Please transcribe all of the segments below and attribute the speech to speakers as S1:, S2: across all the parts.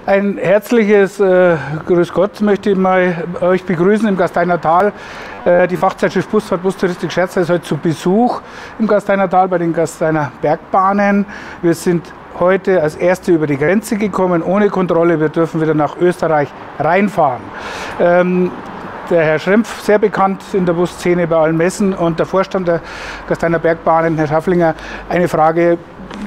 S1: Ein herzliches Grüß Gott möchte ich mal euch begrüßen im Gasteiner Tal. Die Fachzeitschrift Busfahrt Bustouristik Scherzheim ist heute zu Besuch im Gasteiner Tal bei den Gasteiner Bergbahnen. Wir sind heute als Erste über die Grenze gekommen, ohne Kontrolle. Wir dürfen wieder nach Österreich reinfahren. Der Herr Schrempf, sehr bekannt in der Busszene bei allen Messen, und der Vorstand der Gasteiner Bergbahnen, Herr Schafflinger. Eine Frage: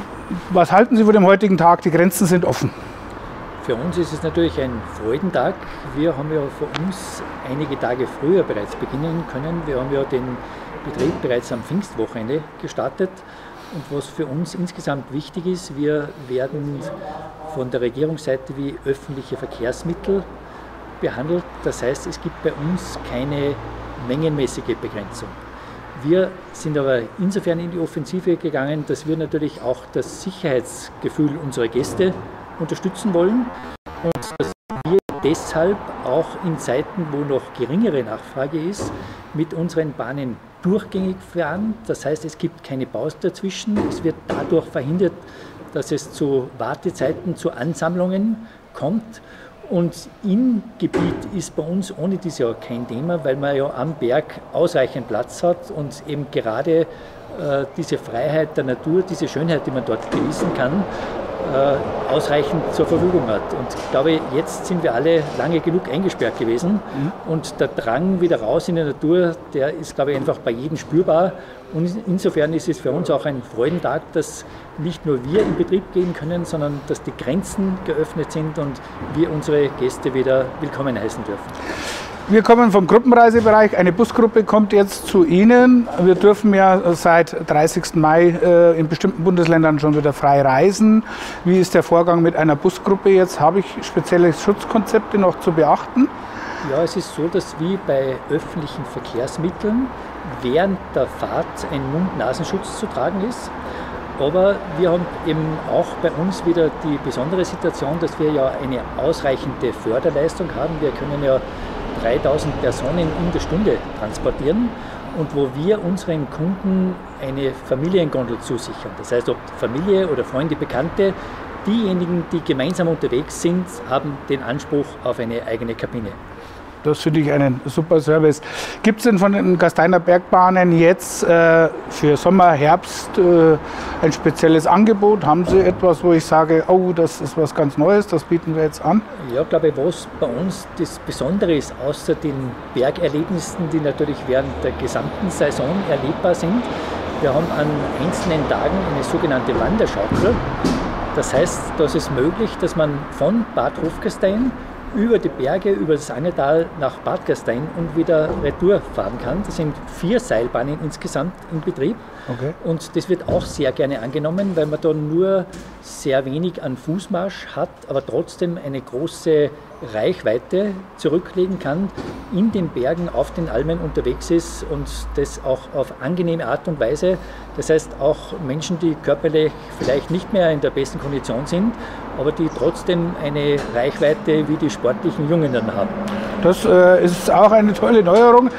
S1: Was halten Sie von dem heutigen Tag? Die Grenzen sind offen.
S2: Für uns ist es natürlich ein Freudentag. Wir haben ja für uns einige Tage früher bereits beginnen können. Wir haben ja den Betrieb bereits am Pfingstwochenende gestartet. Und was für uns insgesamt wichtig ist, wir werden von der Regierungsseite wie öffentliche Verkehrsmittel behandelt. Das heißt, es gibt bei uns keine mengenmäßige Begrenzung. Wir sind aber insofern in die Offensive gegangen, dass wir natürlich auch das Sicherheitsgefühl unserer Gäste unterstützen wollen und dass wir deshalb auch in Zeiten, wo noch geringere Nachfrage ist, mit unseren Bahnen durchgängig fahren. Das heißt, es gibt keine Pause dazwischen. Es wird dadurch verhindert, dass es zu Wartezeiten, zu Ansammlungen kommt. Und im Gebiet ist bei uns ohne dies ja kein Thema, weil man ja am Berg ausreichend Platz hat und eben gerade diese Freiheit der Natur, diese Schönheit, die man dort genießen kann, ausreichend zur Verfügung hat. Und ich glaube, jetzt sind wir alle lange genug eingesperrt gewesen. Und der Drang wieder raus in die Natur, der ist, glaube ich, einfach bei jedem spürbar. Und insofern ist es für uns auch ein Freudentag, dass nicht nur wir in Betrieb gehen können, sondern dass die Grenzen geöffnet sind und wir unsere Gäste wieder willkommen heißen dürfen.
S1: Wir kommen vom Gruppenreisebereich. Eine Busgruppe kommt jetzt zu Ihnen. Wir dürfen ja seit 30. Mai in bestimmten Bundesländern schon wieder frei reisen. Wie ist der Vorgang mit einer Busgruppe jetzt? Habe ich spezielle Schutzkonzepte noch zu beachten?
S2: Ja, es ist so, dass wie bei öffentlichen Verkehrsmitteln während der Fahrt ein Mund-Nasenschutz zu tragen ist. Aber wir haben eben auch bei uns wieder die besondere Situation, dass wir ja eine ausreichende Förderleistung haben. Wir können ja 3000 Personen in der Stunde transportieren und wo wir unseren Kunden eine Familiengondel zusichern. Das heißt, ob Familie oder Freunde, Bekannte, diejenigen, die gemeinsam unterwegs sind, haben den Anspruch auf eine eigene Kabine.
S1: Das finde ich einen super Service. Gibt es denn von den Gasteiner Bergbahnen jetzt für Sommer, Herbst ein spezielles Angebot? Haben Sie etwas, wo ich sage, oh, das ist was ganz Neues, das bieten wir jetzt an?
S2: Ja, glaube ich, was bei uns das Besondere ist, außer den Bergerlebnissen, die natürlich während der gesamten Saison erlebbar sind, wir haben an einzelnen Tagen eine sogenannte Wanderschaukel. Das heißt, dass es möglich, dass man von Bad Hofgastein über die Berge, über das Angertal nach Bad Gastein und wieder retour fahren kann. Das sind 4 Seilbahnen insgesamt in Betrieb. Okay. Und das wird auch sehr gerne angenommen, weil man da nur sehr wenig an Fußmarsch hat, aber trotzdem eine große Reichweite zurücklegen kann, in den Bergen, auf den Almen unterwegs ist und das auch auf angenehme Art und Weise. Das heißt, auch Menschen, die körperlich vielleicht nicht mehr in der besten Kondition sind, aber die trotzdem eine Reichweite wie die sportlichen Jungen dann haben.
S1: Das ist auch eine tolle Neuerung.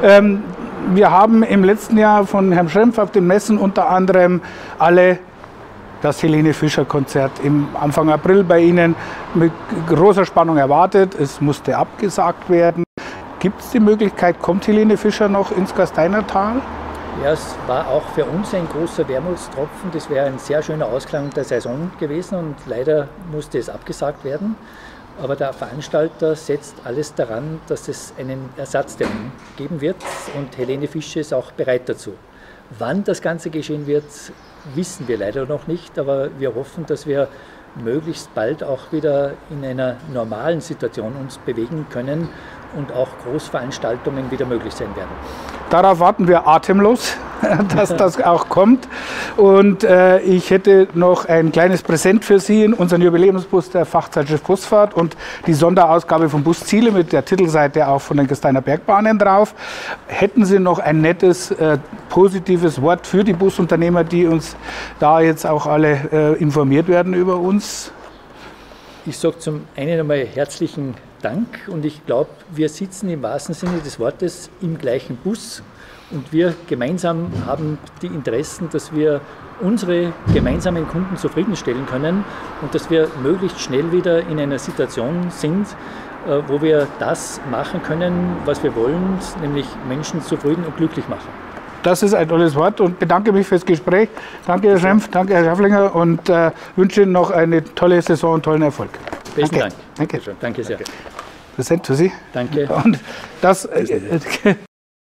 S1: Wir haben im letzten Jahr von Herrn Schrempf auf den Messen unter anderem alle das Helene Fischer Konzert im Anfang April bei Ihnen mit großer Spannung erwartet. Es musste abgesagt werden. Gibt es die Möglichkeit, kommt Helene Fischer noch ins Gasteiner Tal?
S2: Ja, es war auch für uns ein großer Wermutstropfen. Das wäre ein sehr schöner Ausklang der Saison gewesen und leider musste es abgesagt werden. Aber der Veranstalter setzt alles daran, dass es einen Ersatztermin geben wird und Helene Fischer ist auch bereit dazu. Wann das Ganze geschehen wird, wissen wir leider noch nicht, aber wir hoffen, dass wir möglichst bald auch wieder in einer normalen Situation uns bewegen können und auch Großveranstaltungen wieder möglich sein werden.
S1: Darauf warten wir atemlos, dass das auch kommt. Und ich hätte noch ein kleines Präsent für Sie in unseren Jubiläumsbus der Fachzeitschrift Busfahrt und die Sonderausgabe von Busziele mit der Titelseite auch von den Gasteiner Bergbahnen drauf. Hätten Sie noch ein nettes, positives Wort für die Busunternehmer, die uns da jetzt auch alle informiert werden über uns?
S2: Ich sage zum einen einmal herzlichen Dank und ich glaube, wir sitzen im wahrsten Sinne des Wortes im gleichen Bus und wir gemeinsam haben die Interessen, dass wir unsere gemeinsamen Kunden zufriedenstellen können und dass wir möglichst schnell wieder in einer Situation sind, wo wir das machen können, was wir wollen, nämlich Menschen zufrieden und glücklich machen.
S1: Das ist ein tolles Wort und bedanke mich fürs Gespräch. Danke, Herr Schrempf, danke, Herr Schafflinger und wünsche Ihnen noch eine tolle Saison und tollen Erfolg.
S2: Besten Dank.
S1: Danke.
S2: Danke sehr.
S1: Das sind für Sie.
S2: Danke.
S1: Und das